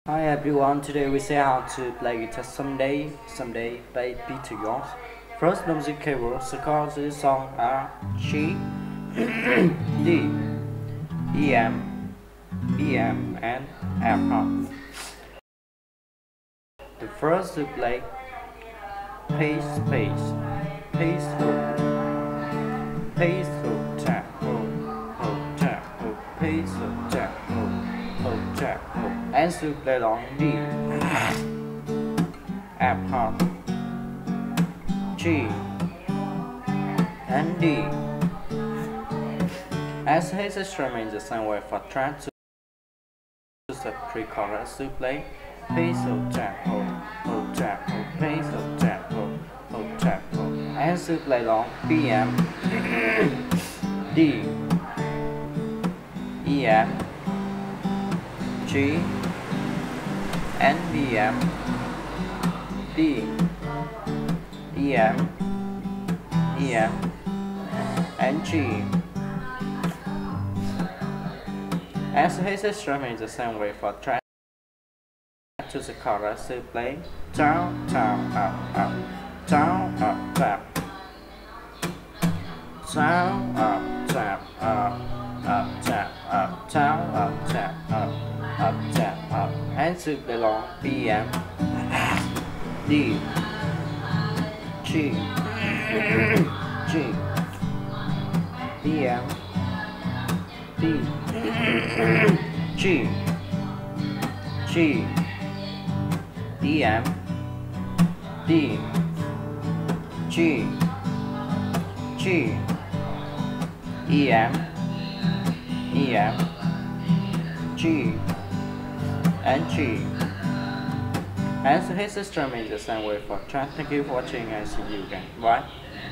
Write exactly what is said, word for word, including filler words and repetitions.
Hi everyone, today we see how to play guitar someday, someday by Peter Yorn. First the music cable, the chords is song are G, D, E M, B M and F sharp. The first to play pace, pace, pace, hook, pace, hook, tap, hook, hook, tap, hook, pace, hook, tap, hook, hook, tap, hook. And to play along D, F sharp, G, and D. As his instrument the same way for trying to the pre-chorus to play pace, hook, tap, hook, hook, tap, hook, pace, hook, tap, hook, hook, tap, hook. And to play along B M, D, E M, G, and B M, D, E M, E M, and G. As his instrument the same way for try to the chorus to play down, down, up, up, down, up, tap, down, up, tap, up, up, tap, up, down, up, tap, up, up, tap, up, and to belong B M, D, G, G, B M, D, G, G, B M, D, G, G, E M, E M, G, and G. As his instrument the same way for try. Thank you for watching and see you again. Bye.